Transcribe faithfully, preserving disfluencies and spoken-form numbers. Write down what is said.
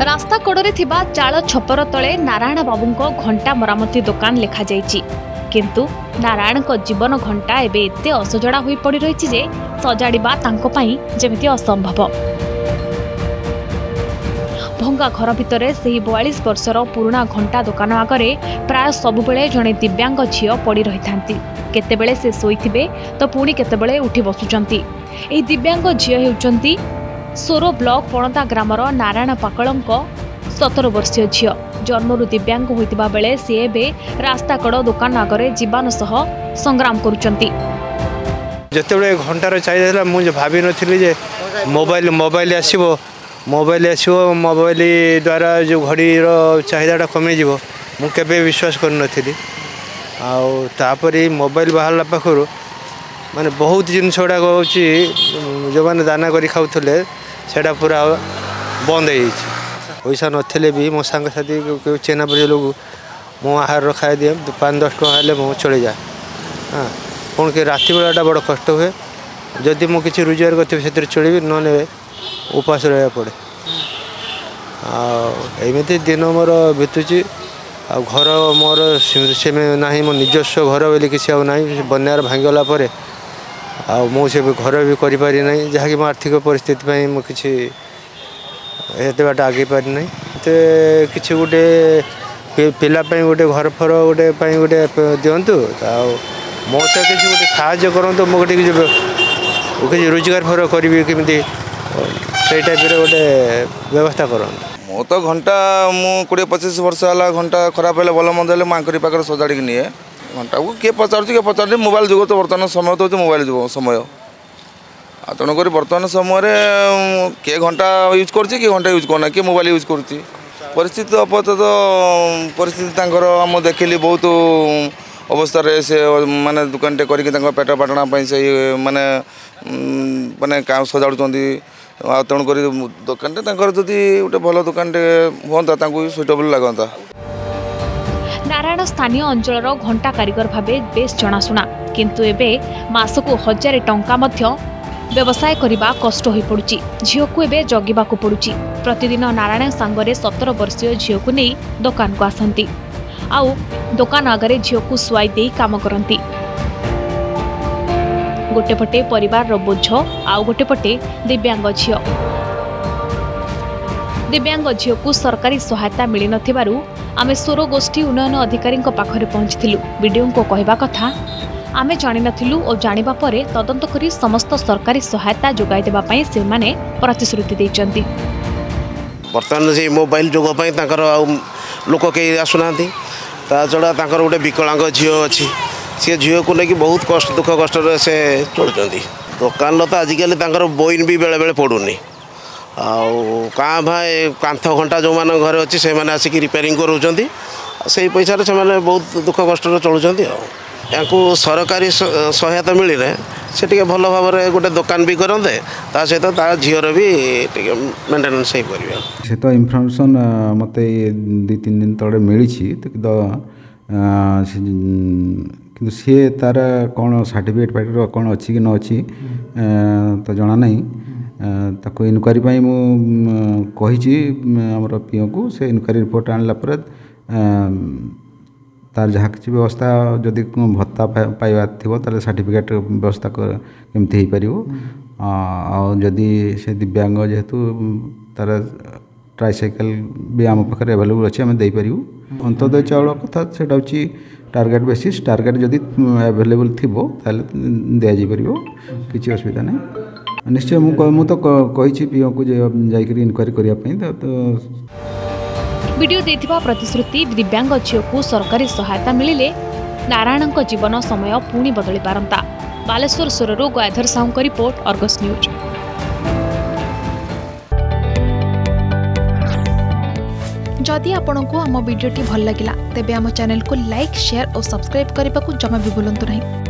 रास्ता कड़े थिबा चाल छपर तले नारायण बाबूंको घंटा मरामती दुकान लिखा जाइछि किंतु नारायण को जीवन घंटा एबे एते असजड़ा होई पड़ी रहिछि जे सजाड़िबा तांको पई जेमिति असंभव। भंगा घर भितरे सेही बयालीस वर्षर पुराना घंटा दुकान आगरे प्राय सबुबेले जणे दिव्यांग झियो पड़ी रही थांती। केतेबेले से सोईथिबे तो पुणी केतेबेले उठी बसुचंती। एही दिव्यांग झियो हेउचंती सोरो ब्लॉक पणता ग्रामर नारायण पाकलंक सतर वर्षीय झियो। जन्मरू दिव्यांग होइतिबा बेले से एबे रास्ता कड़ दुकान आगरे जीवन सह संग्राम करुचंती। जतेबेले घंटार चाहिदा मुझे भाभी नथिली जे मोबाइल मोबाइल आसीबो मोबाइल आसो मोबाइल द्वारा जो घड़ी चाहिदा कमी जीव मुझे विश्वास कर नथिली आपर मोबाइल बाहर पाखर माने बहुत जिनस गुड़ाक हूँ जो मैंने दाना कर खाऊले से पूरा बंद हो पैसा नथिले भी मो सांग साथी चेना परिचय लोग मो आहार खाई दिए पाँच दस टका मो चली जाए। हाँ कौन कि राति बेलाटा बड़ कष्ट हुए जदि मुझे किसी रोजगार करते चलि ना उपास रहा पड़े आमती दिन मोर बीतुची आ घर मोर से ना मो निजस्व घर बोली किसी ना बनार भांगला मुझे घर भी करी ना जहाँकि मो आर्थिक परिस्थिति मुझे एत बाट आगे पारि ना कि गोटे पिलापाई गोटे घर फर गोटे गोटे दिंतु मो तो किसी गोटे साहय करूँ मुझे किसी रोजगार फर करी केमी से टाइप गोटे व्यवस्था कर मो तो घंटा मु कोड़े पचीस वर्ष है घंटा खराब है भल मंद मांकरी पाखे सजाड़ की निए घंटा को किए पचार किए पचार मोबाइल जुग तो बर्तमान समय तो मोबाइल जुग समय तेणुक बर्तमान समय किए घंटा यूज कर घंटा यूज करना किए मोबाइल यूज कर परिस्थिति अपत तो परिस्थिति आम देखिली बहुत अवस्था से माने दुकान टे करके पेट पाटना से माने माने काम सजाड़ुंट तेणुक दुकान जदि गोटे भल दुकान हाँ सुइटेबल लगता। नारायण स्थानीय अंचल घंटा कारीगर भावे बेस जनाशुना किंतु एबे मासको हजार टंका मध्य व्यवसाय करने कष्ट हो पड़ुची। झील को एबे जगिबाकू पड़ुची। प्रतिदिन नारायण सांगरे सतर वर्षीय झील को नहीं दुकान को आसती आउ दुकान आगरे झील को सुआई दे काम करती। गोटे पटे परिवार बोझ आउ गोटे पटे दिव्यांग झील दिव्यांग झील को सरकारी सहायता मिली नथिबारु आमे सोरो गोष्ठी उन्नयन अधिकारी पाखरे पहुंचथिलु। वीडियो को कहवा कथा आमे जानि नथिलु और जानिबा परे तदंत करी समस्त सरकारी सहायता जोगाई देबा पई से माने प्रतिश्रुति दैचंती। वर्तमान से मोबाइल जोग पई ताकर लोक के आसुनांती ता छड़ा ताकर गोटे विकलांग झील अछि सी झील को लेकिन बहुत कष्ट दुख कष्ट से चलुँच दुकान तो आजिकल बोइन भी बेले बेले पड़ूनी आँ भाई कांथ घंटा जो मान घर अच्छी से आसिक रिपेयरिंग करों से पैसा से बहुत दुख कष्ट चलुँच या सरकारी सहायता मिले से टे भल भाव में गोटे दुकान भी करते ता सहित ता झीर भी मेन्टेनेंस से तो इनफर्मेशन मत दी तीन दिन तले मिली कि सी तार कौन सर्टिफिकेट पैटर कौन अच्छी कि न अच्छी तो जना नहीं ताको इनक्वारी मुझे आमर पीओ को से इनक्वारी रिपोर्ट आणला पर तार जहाँ किसी व्यवस्था जदि भत्ता पाइबा थी ताले सर्टिफिकेट व्यवस्था केमती हो पार जदि से दिव्यांग जेहेतु तार ट्राइसाइकेल भी आम पाखे एवेलेबल अच्छे आम देपर अंत्योदय चाउल कथा से टार्गेट बेसिस टार्गेट जदि एवेलेबल थी दि पार किसी असुविधा नहीं निश्चय मु तो कही पीओ को जाकर इनक्वारी करने तो वीडियो देथिबा प्रतिश्रुति दिव्यांग झील को सरकारी सहायता मिलिले नारायण जीवन समय पुणी बदली पारंता। बालेश्वर सोररू गयाधर साहू का रिपोर्ट अर्गस न्यूज। जदि आपंक आम भिडी भल लगा तेब आम चैनल को लाइक शेयर और सब्सक्राइब करने को जमा भी भूलु नहीं।